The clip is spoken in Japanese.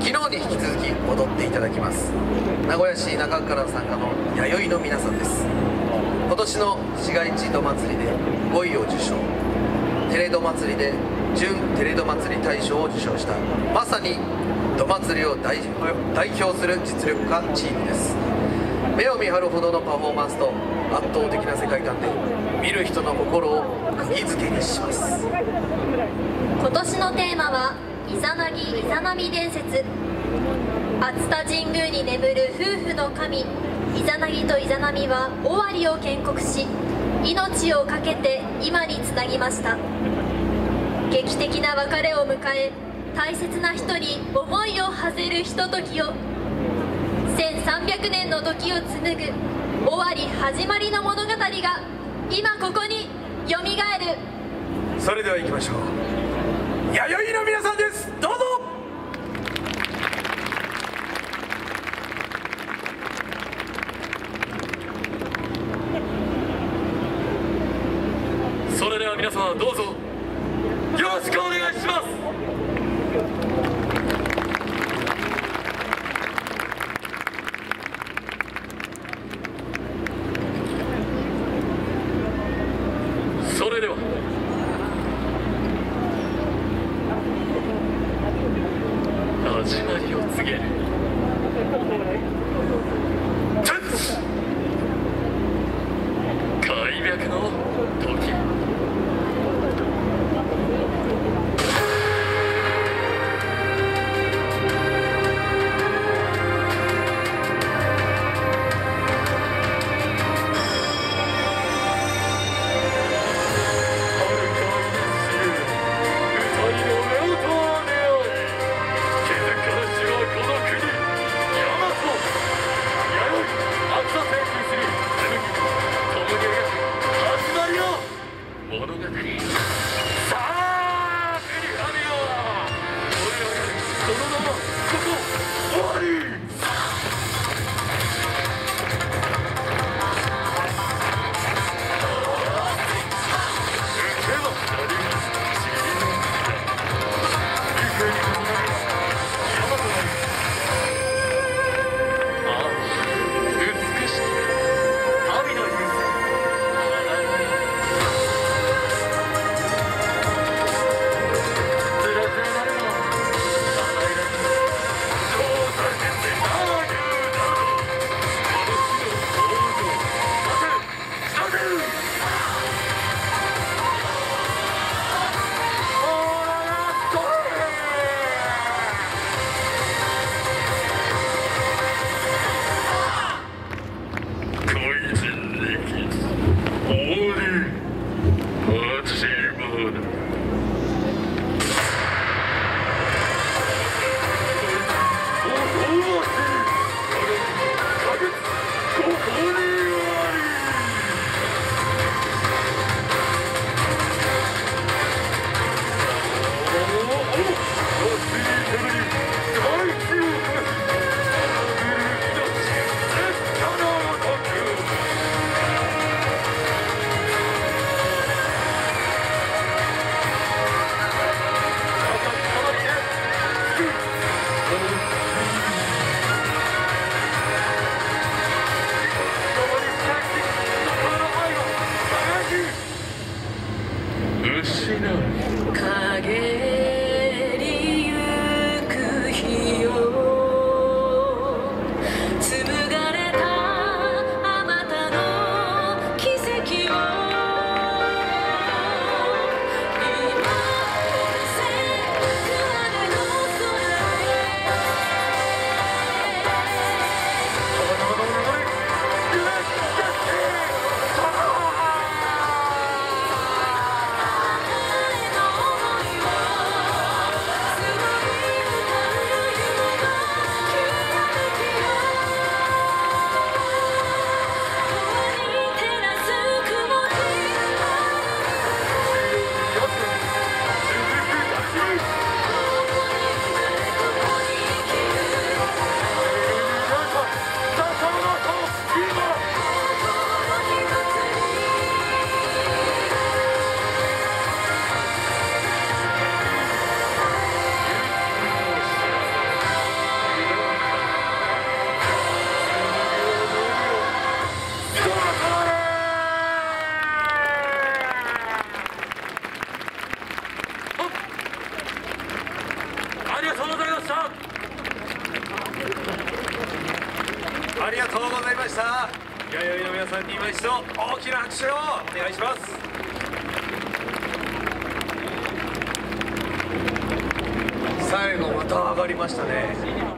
昨日に引き続き踊っていただきます。名古屋市中区から参加の弥生の皆さんです。今年の市街地ど祭りで5位を受賞、テレド祭りで準テレド祭り大賞を受賞した、まさにど祭りを代表する実力派チームです。目を見張るほどのパフォーマンスと圧倒的な世界観で見る人の心を釘付けにします。 今年のテーマはイザナギイザナミ伝説。熱田神宮に眠る夫婦の神イザナギとイザナミは尾張を建国し、命を懸けて今につなぎました。劇的な別れを迎え、大切な人に思いを馳せるひとときを、1300年の時を紡ぐ尾張始まりの物語が今ここによみがえる。 それでは行きましょう。弥生の皆さんです。どうぞ。 それでは皆様どうぞよろしくお願いします。それでは始まりを告げる。開闢の時。この国、大和、弥生、秋田ありがとうございました。弥生の皆さんに今一度大きな拍手をお願いします。 最後また上がりましたね。